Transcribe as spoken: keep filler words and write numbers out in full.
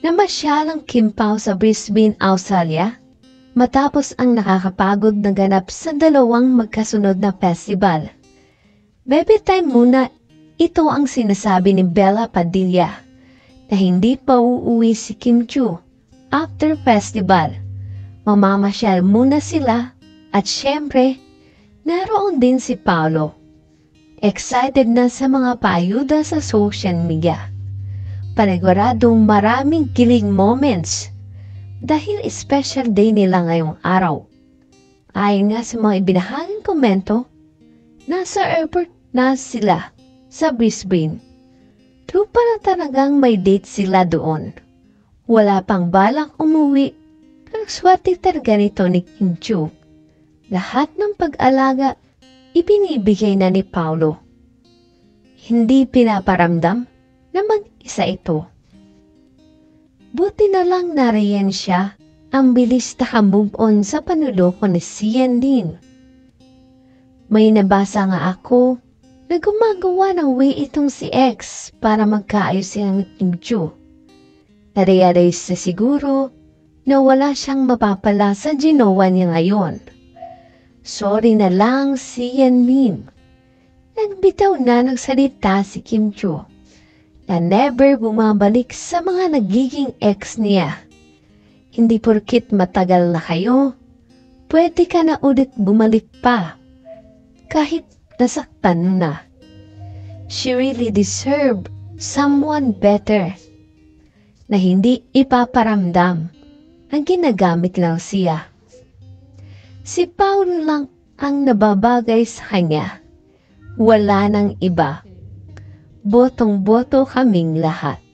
Namasyalang Kimpaw sa Brisbane, Australia, matapos ang nakakapagod na ganap sa dalawang magkasunod na festival. Baby time muna, ito ang sinasabi ni Bella Padilla na hindi pa uuwi si Kim Chiu after festival. Mamamasyal muna sila at syempre, naroon din si Paolo. Excited na sa mga paayuda sa social media. Paniguradong maraming kilig moments dahil special day nila ngayong araw. Ayon nga sa mga ibinahaging komento, nasa airport na sila sa Brisbane. True pala talagang may date sila doon. Wala pang balak umuwi, pero swerte talaga nito ni Kim Chiu. Lahat ng pag-alaga, ibinibigay na ni Paolo. Hindi pinaparamdam na mag-isa ito. Buti na lang nariyan siya ang bilis na on sa panuloko ni Sian din. May nabasa nga ako na gumagawa ng way itong si X para magkaayos silang Kim Chiu. Narealize na siguro na wala siyang mapapala sa ginawa niya ngayon. Sorry na lang si Yanmin. Nagbitaw na nagsalita si Kim Chiu na never bumabalik sa mga nagiging ex niya. Hindi porkit matagal na kayo, pwede ka na ulit bumalik pa. Kahit nasaktan na. She really deserved someone better na hindi ipaparamdam ang ginagamit lang siya. Si Paolo lang ang nababagay sa kanya. Wala nang iba. Botong-boto kaming lahat.